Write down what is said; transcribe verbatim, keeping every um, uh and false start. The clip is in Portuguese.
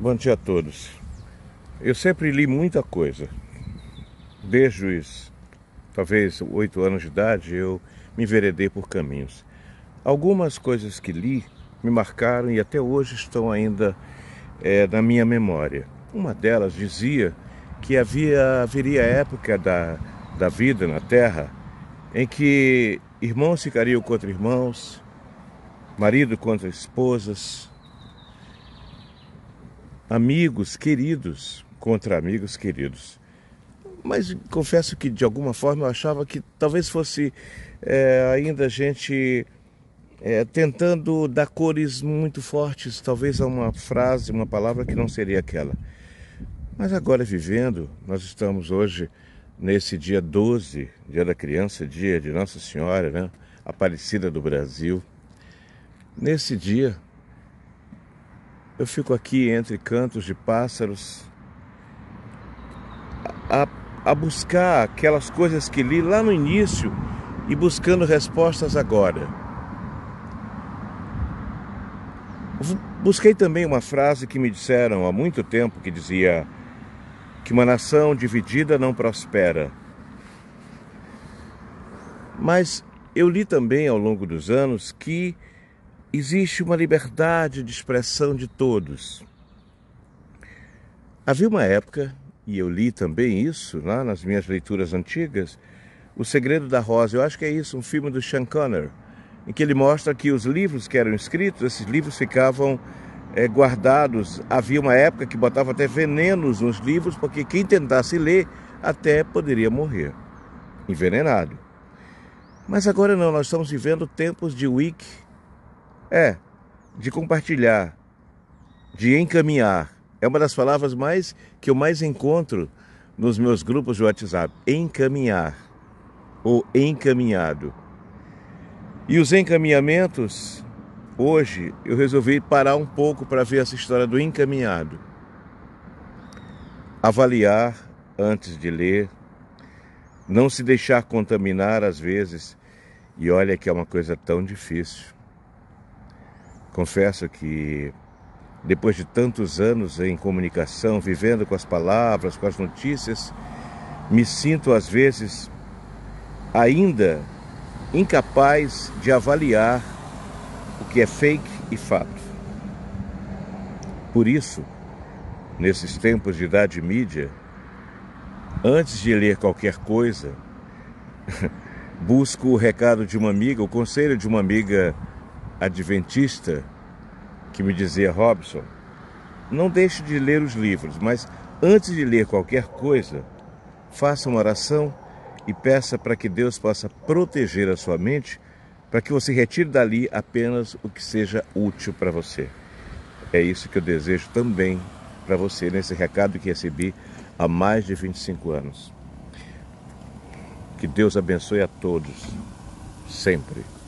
Bom dia a todos. Eu sempre li muita coisa. Desde os, talvez, oito anos de idade, eu me enveredei por caminhos. Algumas coisas que li me marcaram e até hoje estão ainda é, na minha memória. Uma delas dizia que havia, haveria época da, da vida na Terra em que irmãos ficariam contra irmãos, marido contra esposas, amigos queridos contra amigos queridos. Mas confesso que de alguma forma eu achava que talvez fosse é, ainda a gente é, tentando dar cores muito fortes, talvez a uma frase, uma palavra que não seria aquela. Mas agora vivendo, nós estamos hoje nesse dia doze, dia da criança, dia de Nossa Senhora, né? Aparecida do Brasil. Nesse dia, eu fico aqui entre cantos de pássaros a, a buscar aquelas coisas que li lá no início e buscando respostas agora. Busquei também uma frase que me disseram há muito tempo, que dizia que uma nação dividida não prospera. Mas eu li também ao longo dos anos que existe uma liberdade de expressão de todos. Havia uma época, e eu li também isso lá nas minhas leituras antigas, O Segredo da Rosa. Eu acho que é isso, um filme do Sean Connery, em que ele mostra que os livros que eram escritos, esses livros ficavam é, guardados. Havia uma época que botava até venenos nos livros, porque quem tentasse ler até poderia morrer, envenenado. Mas agora não, nós estamos vivendo tempos de wiki, é, de compartilhar, de encaminhar. É uma das palavras mais que eu mais encontro nos meus grupos de WhatsApp. Encaminhar ou encaminhado. E os encaminhamentos, hoje eu resolvi parar um pouco para ver essa história do encaminhado. Avaliar antes de ler, não se deixar contaminar às vezes. E olha que é uma coisa tão difícil. Confesso que depois de tantos anos em comunicação, vivendo com as palavras, com as notícias, me sinto às vezes ainda incapaz de avaliar o que é fake e fato. Por isso, nesses tempos de idade mídia, antes de ler qualquer coisa, busco o recado de uma amiga, o conselho de uma amiga adventista, que me dizia: Robson, não deixe de ler os livros, mas antes de ler qualquer coisa, faça uma oração e peça para que Deus possa proteger a sua mente, para que você retire dali apenas o que seja útil para você. É isso que eu desejo também para você, nesse recado que recebi há mais de vinte e cinco anos. Que Deus abençoe a todos, sempre.